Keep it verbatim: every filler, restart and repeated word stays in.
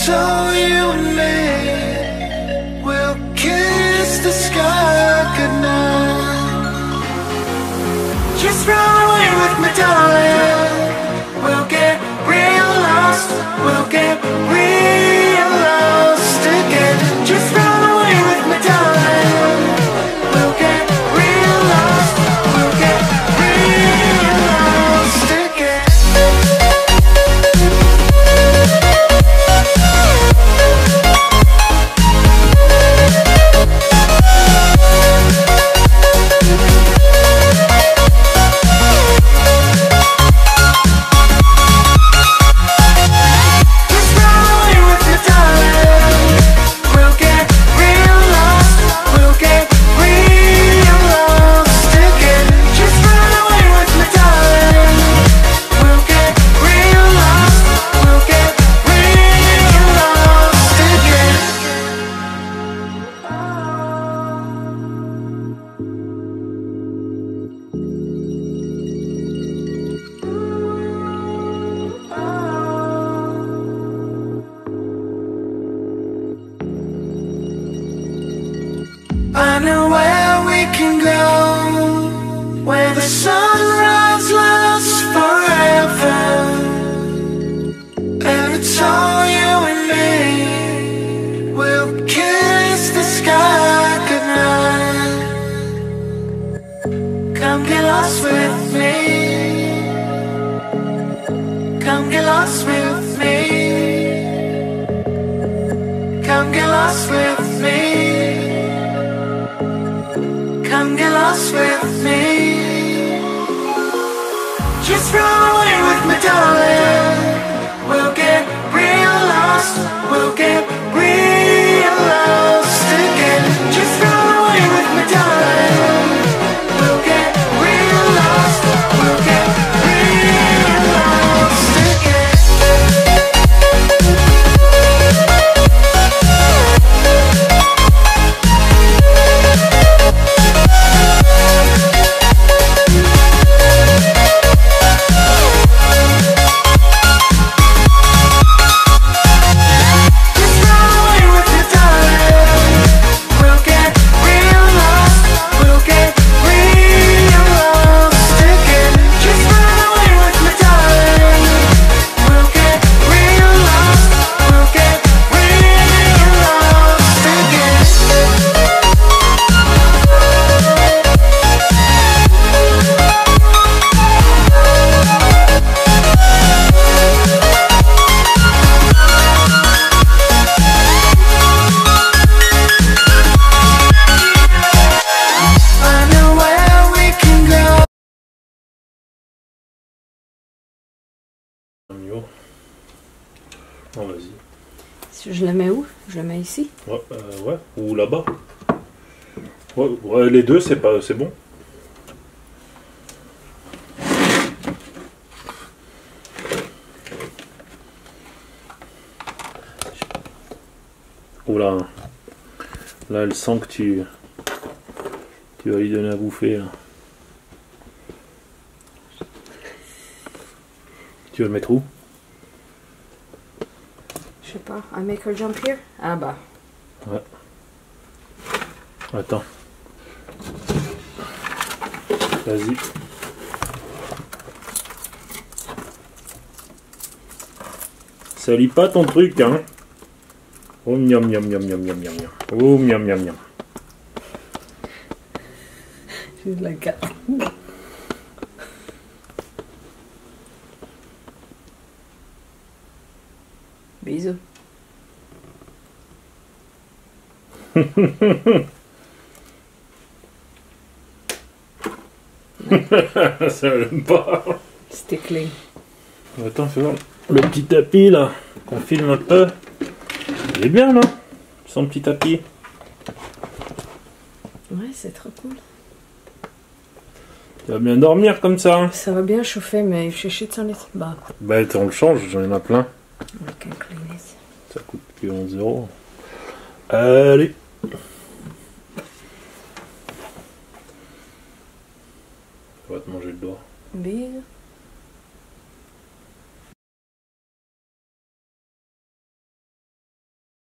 so you and me will kiss the sky goodnight. Just run away with me, darling. We'll get real lost. We'll get real lost again. Just run away with me, darling. We'll get real lost. We'll get real lost again. I know where we can go, where the sunrise lasts forever, and it's all you and me. We'll kiss the sky goodnight. Come get lost with me. Come get lost with me. Come get lost with me. Come get lost with me. Just run away with me, darling. We'll get real lost. We'll get real lost again. Just run away with me, darling. We'll get real lost. We'll get real lost again. Oh, vas-y. Je le mets où? Je le mets ici? Ouais, euh, ouais. Ou là-bas. Ouais, ouais, les deux, c'est pas, c'est bon. Oula. Là, elle sent que tu, tu vas lui donner à bouffer. Là. Tu vas le mettre où? Je sais pas. I make her jump here? Ah bah. Ouais. Attends. Vas-y. Salis pas ton truc, hein. Oh miam miam miam miam miam miam miam. Oh miam miam miam. She's like a... Bisous. Ça l'aime pas. C'était clean. Attends, fais voir. Le petit tapis là, qu'on filme un peu. Il est bien là, son petit tapis. Ouais, c'est trop cool. Tu vas bien dormir comme ça. Hein. Ça va bien chauffer, mais je suis sur les bas. Bah, on le change, j'en ai plein. I can clean it. Ça coûte que onze euros. Allez. On va te manger le doigt. Bisous.